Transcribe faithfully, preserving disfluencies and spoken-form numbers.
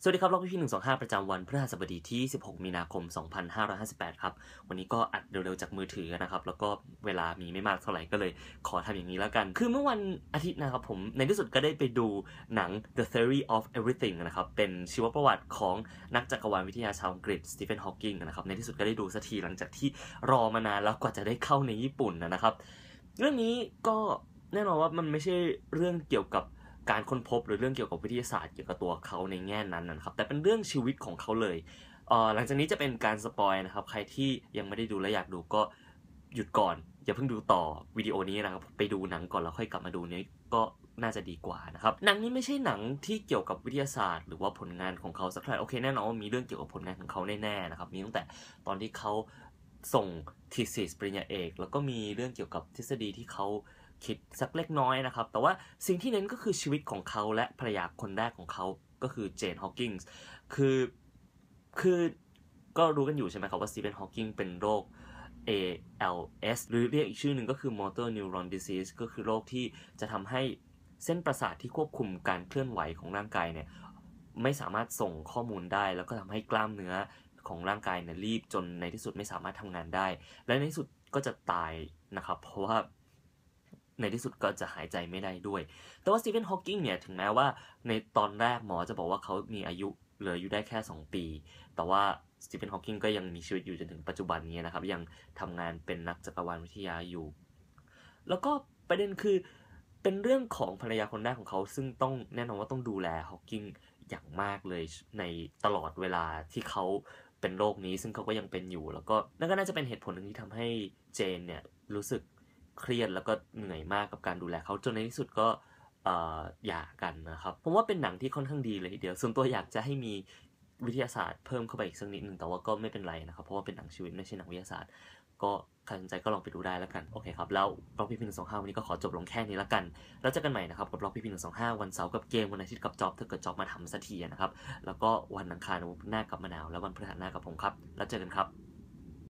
สวัสดีครับล็อกพี่หนึ่งสองห้าประจำวันพฤหัสบดีที่สิบหกมีนาคมสองพันห้าร้อยห้าสิบแปดครับวันนี้ก็อัดเร็วๆจากมือถือนะครับแล้วก็เวลามีไม่มากเท่าไหร่ก็เลยขอทำอย่างนี้แล้วกันคือเมื่อวันอาทิตย์นะครับผมในที่สุดก็ได้ไปดูหนัง The Theory of Everything นะครับเป็นชีวประวัติของนักจักรวาลวิทยาชาวอังกฤษสตีเฟนฮอว์กิงนะครับในที่สุดก็ได้ดูสักทีหลังจากที่รอมานานแล้วกว่าจะได้เข้าในญี่ปุ่นนะครับเรื่องนี้ก็แน่นอนว่ามันไม่ใช่เรื่องเกี่ยวกับการค้นพบหรือเรื่องเกี่ยวกับวิทยาศาสตร์เกี่ยวกับตัวเขาในแง่นั้นนะครับแต่เป็นเรื่องชีวิตของเขาเลยเอ่อหลังจากนี้จะเป็นการสปอยนะครับใครที่ยังไม่ได้ดูและอยากดูก็หยุดก่อนอย่าเพิ่งดูต่อวิดีโอนี้นะครับไปดูหนังก่อนแล้วค่อยกลับมาดูนี้ก็น่าจะดีกว่านะครับหนังนี้ไม่ใช่หนังที่เกี่ยวกับวิทยาศาสตร์หรือว่าผลงานของเขาสักเท่าไหร่โอเคแน่นอนว่ามีเรื่องเกี่ยวกับผลงานของเขาแน่ๆนะครับมีตั้งแต่ตอนที่เขาส่ง thesis ปริญญาเอกแล้วก็มีเรื่องเกี่ยวกับทฤษฎีที่เขาคิดสักเล็กน้อยนะครับแต่ว่าสิ่งที่เน้นก็คือชีวิตของเขาและภรรยาคนแรกของเขาก็คือเจนฮอว์กิงส์คือคือก็รู้กันอยู่ใช่ไหมครับว่าสตีเฟนฮอว์กิงเป็นโรค เอ แอล เอส หรือเรียกอีกชื่อหนึ่งก็คือ Motor Neuron Disease ก็คือโรคที่จะทำให้เส้นประสาทที่ควบคุมการเคลื่อนไหวของร่างกายเนี่ยไม่สามารถส่งข้อมูลได้แล้วก็ทำให้กล้ามเนื้อของร่างกายเนี่ยรีบจนในที่สุดไม่สามารถทำงานได้และในที่สุดก็จะตายนะครับเพราะว่าในที่สุดก็จะหายใจไม่ได้ด้วยแต่ว่าสตีเฟนฮอว์กิงเนี่ยถึงแม้ว่าในตอนแรกหมอจะบอกว่าเขามีอายุเหลืออยู่ได้แค่สองปีแต่ว่าสตีเฟนฮอว์กิงก็ยังมีชีวิตอยู่จนถึงปัจจุบันนี้นะครับยังทำงานเป็นนักจักรวาลวิทยาอยู่แล้วก็ประเด็นคือเป็นเรื่องของภรรยาคนแรกของเขาซึ่งต้องแน่นอนว่าต้องดูแลฮอว์กิงอย่างมากเลยในตลอดเวลาที่เขาเป็นโรคนี้ซึ่งเขาก็ยังเป็นอยู่แล้วก็นั่นก็น่าจะเป็นเหตุผลหนึ่งที่ทำให้เจนเนี่ยรู้สึกเครียดแล้วก็เหนื่อยมากกับการดูแลเขาจนในที่สุดก็เอ่อหย่ากันนะครับผมว่าเป็นหนังที่ค่อนข้างดีเลยทีเดียวส่วนตัวอยากจะให้มีวิทยาศาสตร์เพิ่มเข้าไปอีกสักนิดนึงแต่ว่าก็ไม่เป็นไรนะครับเพราะว่าเป็นหนังชีวิตไม่ใช่หนังวิทยาศาสตร์ก็ใครสนใจก็ลองไปดูได้แล้วกันโอเคครับแล้วบล็อกพีพีหนึ่งสองห้าวันนี้ก็ขอจบลงแค่นี้แล้วกันแล้วเจอกันใหม่นะครับกับบล็อกพีพีหนึ่งสองห้าวันเสาร์กับเกมวันอาทิตย์กับจ็อบถ้าเกิดจ็อบมาทำสักทีนะครับแล้วก็วันอังคารหน้ากับมะนาวแล้ววันพฤหัสหน้ากับผมครับแล้วเจอกันครับ